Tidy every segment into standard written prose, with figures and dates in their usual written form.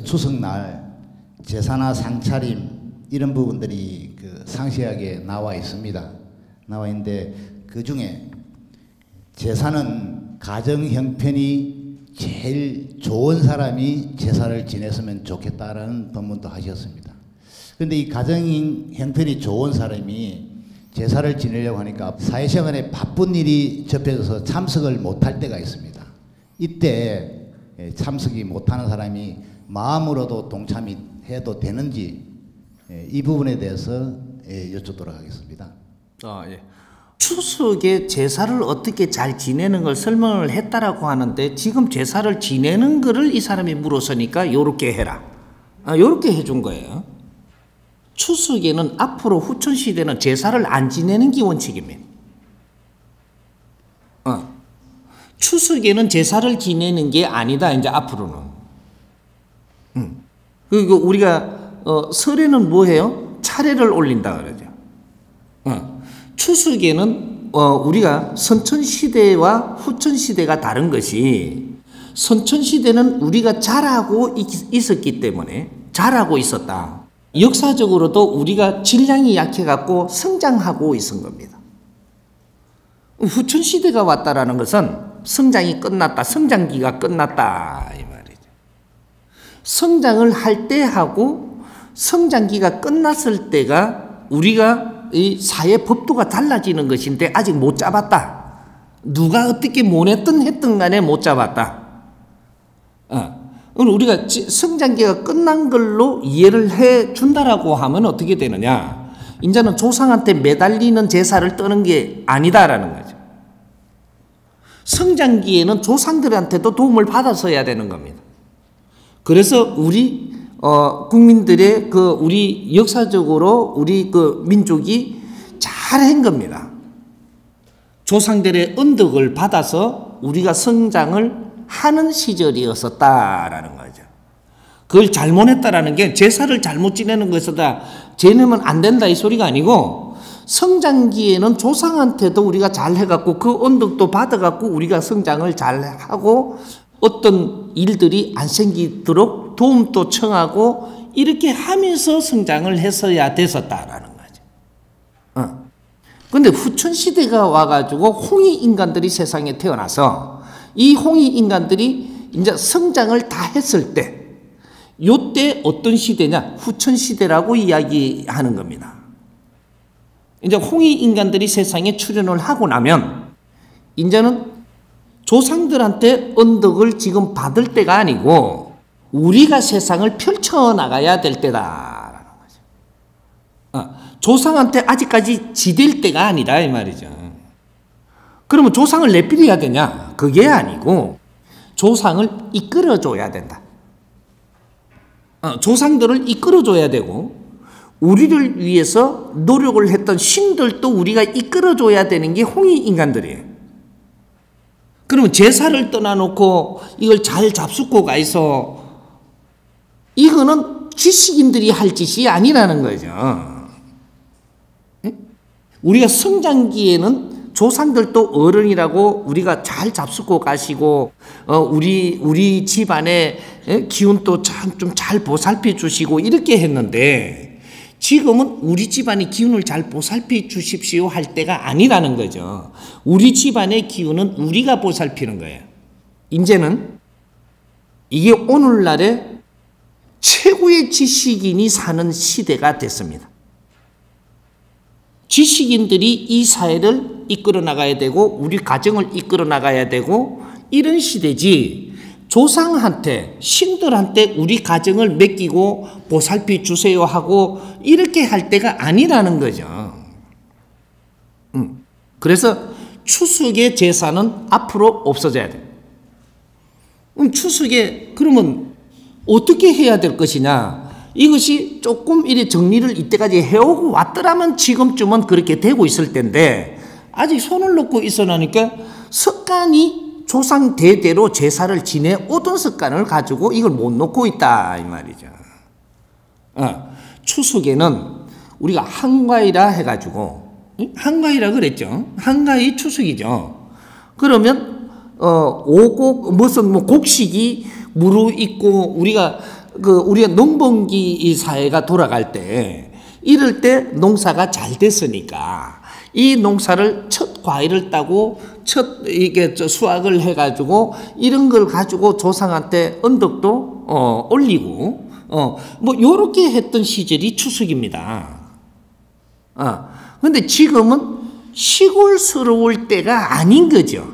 추석날 제사나 상차림 이런 부분들이 상세하게 나와 있습니다. 나와 있는데 그 중에 제사는 가정 형편이 제일 좋은 사람이 제사를 지냈으면 좋겠다라는 법문도 하셨습니다. 그런데 이 가정 형편이 좋은 사람이 제사를 지내려고 하니까 사회생활에 바쁜 일이 접해져서 참석을 못할 때가 있습니다. 이때 참석이 못하는 사람이 마음으로도 동참이 해도 되는지 이 부분에 대해서 여쭙도록 하겠습니다. 예. 추석에 제사를 어떻게 잘 지내는 걸 설명을 했다라고 하는데 지금 제사를 지내는 거를 이 사람이 물었으니까 요렇게 해라. 요렇게 해준 거예요. 추석에는 앞으로 후천시대는 제사를 안 지내는 게 원칙입니다. 추석에는 제사를 지내는 게 아니다. 이제 앞으로는. 그리고 우리가 설에는 뭐 해요? 차례를 올린다 그러죠. 추석에는 우리가 선천시대와 후천시대가 다른 것이 선천시대는 우리가 잘하고 있었기 때문에 잘하고 있었다. 역사적으로도 우리가 질량이 약해갖고 성장하고 있은 겁니다. 후천시대가 왔다라는 것은 성장이 끝났다. 성장기가 끝났다. 이 말이죠. 성장을 할 때 하고 성장기가 끝났을 때가 우리가 이 사회 법도가 달라지는 것인데 아직 못 잡았다. 누가 어떻게 했든 간에 못 잡았다. 우리가 성장기가 끝난 걸로 이해를 해 준다라고 하면 어떻게 되느냐. 이제는 조상한테 매달리는 제사를 떠는 게 아니다라는 거죠. 성장기에는 조상들한테도 도움을 받아서 해야 되는 겁니다. 그래서 우리 국민들의 우리 역사적으로 우리 민족이 잘한 겁니다. 조상들의 언덕을 받아서 우리가 성장을 하는 시절이었었다라는 거죠. 그걸 잘못했다라는 게 제사를 잘못 지내는 것이다. 지내면 안 된다 이 소리가 아니고 성장기에는 조상한테도 우리가 잘 해갖고 그 언덕도 받아갖고 우리가 성장을 잘 하고 어떤 일들이 안 생기도록 도움도 청하고 이렇게 하면서 성장을 했어야 됐었다라는 거죠. 근데 후천시대가 와가지고 홍이 인간들이 세상에 태어나서 이 홍이 인간들이 이제 성장을 다 했을 때 요때 어떤 시대냐? 후천시대라고 이야기하는 겁니다. 이제 홍이 인간들이 세상에 출현을 하고 나면 이제는 조상들한테 언덕을 지금 받을 때가 아니고 우리가 세상을 펼쳐나가야 될 때다라는 거죠. 조상한테 아직까지 지댈 때가 아니다 이 말이죠. 그러면 조상을 내버려야 되냐? 그게 아니고 조상을 이끌어줘야 된다. 조상들을 이끌어줘야 되고 우리를 위해서 노력을 했던 신들도 우리가 이끌어줘야 되는 게 홍이 인간들이에요. 그러면 제사를 떠나놓고 이걸 잘 잡숫고 가서 이거는 지식인들이 할 짓이 아니라는 거죠. 우리가 성장기에는 조상들도 어른이라고 우리가 잘 잡숫고 가시고 우리 집안의 기운도 좀 잘 보살펴 주시고 이렇게 했는데 지금은 우리 집안의 기운을 잘 보살펴 주십시오 할 때가 아니라는 거죠. 우리 집안의 기운은 우리가 보살피는 거예요. 이제는 이게 오늘날의 최고의 지식인이 사는 시대가 됐습니다. 지식인들이 이 사회를 이끌어 나가야 되고 우리 가정을 이끌어 나가야 되고 이런 시대지 조상한테 신들한테 우리 가정을 맡기고 보살펴 주세요 하고 이렇게 할 때가 아니라는 거죠. 그래서 추석의 제사는 앞으로 없어져야 돼요. 추석에 그러면 어떻게 해야 될 것이냐. 이것이 조금 이래 정리를 이때까지 해오고 왔더라면 지금쯤은 그렇게 되고 있을 텐데 아직 손을 놓고 있어나니까 습관이 조상 대대로 제사를 지내오던 습관을 가지고 이걸 못 놓고 있다 이 말이죠. 추석에는 우리가 한가위라 해가지고 한가위라 그랬죠. 한가위 추석이죠. 그러면 오곡 무슨 곡식이 무르익고 우리가 우리가 농번기 이 사회가 돌아갈 때 이럴 때 농사가 잘 됐으니까 이 농사를 첫 과일을 따고 첫 이게 수확을 해가지고 이런 걸 가지고 조상한테 언덕도 올리고 뭐 요렇게 했던 시절이 추석입니다. 근데 지금은 시골스러울 때가 아닌 거죠.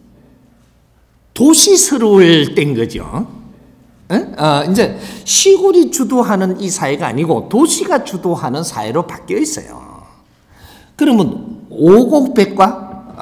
도시스러울 때인 거죠. 이제 시골이 주도하는 이 사회가 아니고 도시가 주도하는 사회로 바뀌어 있어요. 그러면 오곡백과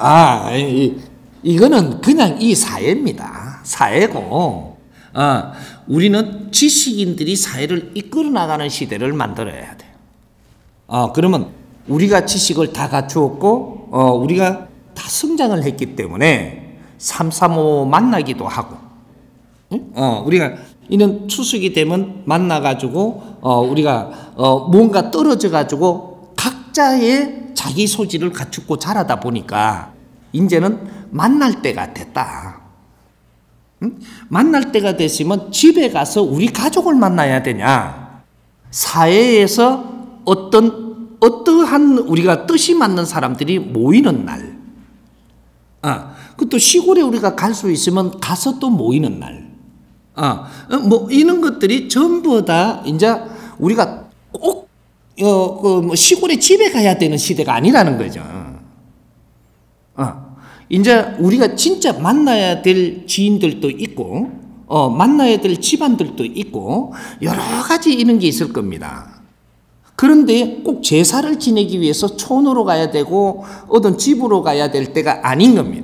이거는 그냥 이 사회입니다. 사회고 우리는 지식인들이 사회를 이끌어 나가는 시대를 만들어야 돼요. 그러면 우리가 지식을 다 갖추었고 우리가 다 성장을 했기 때문에 335 만나기도 하고 우리가 이는 추석이 되면 만나가지고 우리가 뭔가 떨어져가지고 각자의 자기 소질을 갖추고 자라다 보니까 이제는 만날 때가 됐다. 만날 때가 됐으면 집에 가서 우리 가족을 만나야 되냐? 사회에서 어떠한 우리가 뜻이 맞는 사람들이 모이는 날. 그것도 시골에 우리가 갈 수 있으면 가서 또 모이는 날. 뭐 이런 것들이 전부 다 이제 우리가 꼭 뭐 시골에 집에 가야 되는 시대가 아니라는 거죠. 이제 우리가 진짜 만나야 될 지인들도 있고, 만나야 될 집안들도 있고, 여러 가지 이런 게 있을 겁니다. 그런데 꼭 제사를 지내기 위해서 촌으로 가야 되고, 어떤 집으로 가야 될 때가 아닌 겁니다.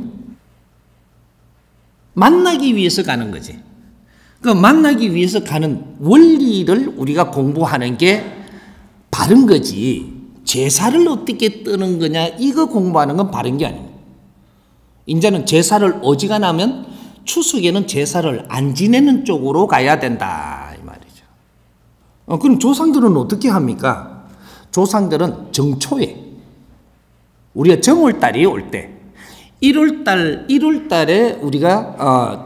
만나기 위해서 가는 거지. 그 만나기 위해서 가는 원리를 우리가 공부하는 게 바른 거지. 제사를 어떻게 뜨는 거냐, 이거 공부하는 건 바른 게 아닙니다. 이제는 제사를 어지간하면 추석에는 제사를 안 지내는 쪽으로 가야 된다 이 말이죠. 그럼 조상들은 어떻게 합니까? 조상들은 정초에 우리가 정월달이 올 때 1월달에 우리가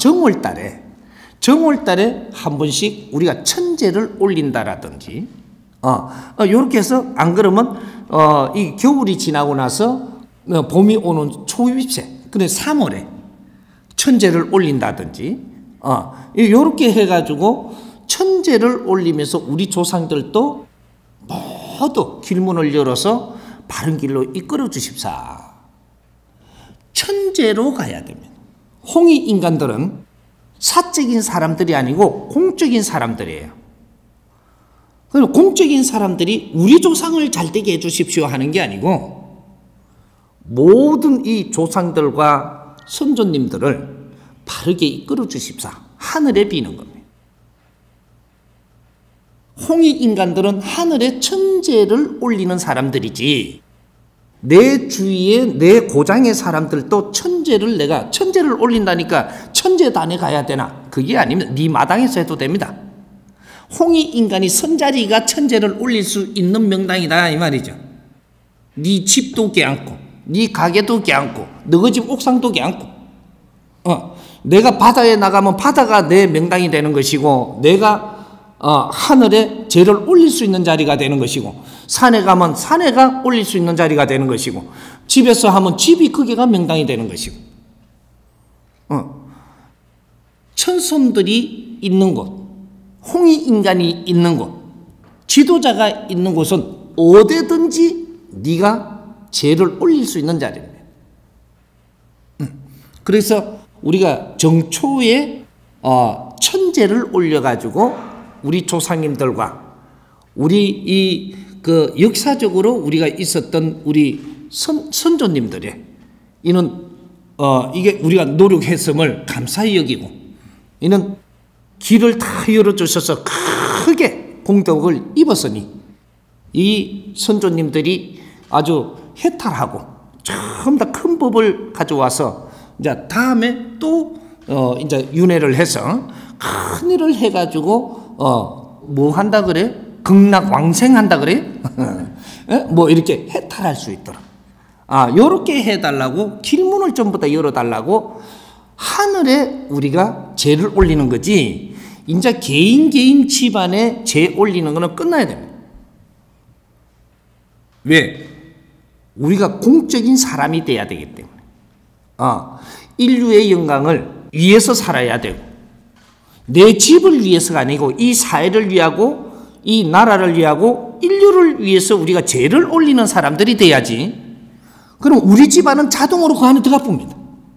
정월달에 한 번씩 우리가 천제를 올린다라든지 이렇게 해서 안 그러면 이 겨울이 지나고 나서 봄이 오는 초입새 근데 3월에 천제를 올린다든지 이렇게 해가지고 천제를 올리면서 우리 조상들도 모두 길문을 열어서 바른 길로 이끌어 주십사. 천제로 가야 됩니다. 홍익 인간들은 사적인 사람들이 아니고 공적인 사람들이에요. 그리고 공적인 사람들이 우리 조상을 잘되게 해주십시오 하는 게 아니고 모든 이 조상들과 선조님들을 바르게 이끌어 주십사. 하늘에 비는 겁니다. 홍익 인간들은 하늘에 천제를 올리는 사람들이지 내 주위에 내 고장의 사람들도 천제를 올린다니까 천제단에 가야 되나? 그게 아니면 네 마당에서 해도 됩니다. 홍익 인간이 선자리가 천제를 올릴 수 있는 명당이다 이 말이죠. 네 집도 껴안고 네 가게도 껴안고 너희 집 옥상도 껴안고 내가 바다에 나가면 바다가 내 명당이 되는 것이고 내가 하늘에 제를 올릴 수 있는 자리가 되는 것이고 산에 가면 산에가 올릴 수 있는 자리가 되는 것이고 집에서 하면 집이 거기가 명당이 되는 것이고 천손들이 있는 곳 홍익 인간이 있는 곳 지도자가 있는 곳은 어디든지 네가 제를 올릴 수 있는 자리입니다. 그래서 우리가 정초에 천제를 올려가지고 우리 조상님들과 우리 그 역사적으로 우리가 있었던 우리 선조님들의 이는 이게 우리가 노력했음을 감사히 여기고 이는 길을 다 열어주셔서 크게 공덕을 입었으니 이 선조님들이 아주 해탈하고 좀 더 큰 법을 가져와서 이제 다음에 또 이제 윤회를 해서 큰 일을 해가지고 뭐 한다 그래? 극락왕생한다 그래? 뭐 이렇게 해탈할 수 있도록 요렇게 해달라고 길문을 전부 다 열어달라고 하늘에 우리가 제를 올리는 거지 이제 개인 집안에 재 올리는 거는 끝나야 됩니다. 왜? 우리가 공적인 사람이 돼야 되기 때문에. 인류의 영광을 위해서 살아야 되고, 내 집을 위해서가 아니고 이 사회를 위하고 이 나라를 위하고 인류를 위해서 우리가 죄를 올리는 사람들이 돼야지. 그럼 우리 집안은 자동으로 그 안에 들어가 봅니다.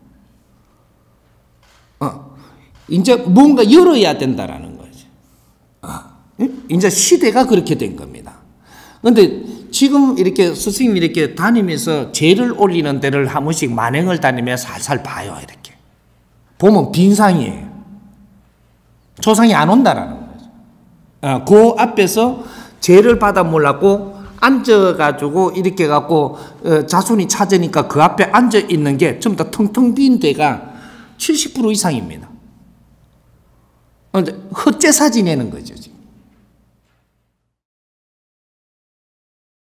이제 뭔가 열어야 된다라는 거죠. 이제 시대가 그렇게 된 겁니다. 그런데 지금 이렇게 스승님이 이렇게 다니면서 죄를 올리는 데를 한 번씩 만행을 다니면서 살살 봐요. 이렇게 보면 빈상이에요. 조상이 안 온다라는 거죠. 그 앞에서 죄를 받아 몰랐고 앉아가지고 이렇게 갖고 자손이 찾으니까 그 앞에 앉아 있는 게 전부 다 텅텅 빈 데가 70% 이상입니다. 헛제사 지내는 거죠.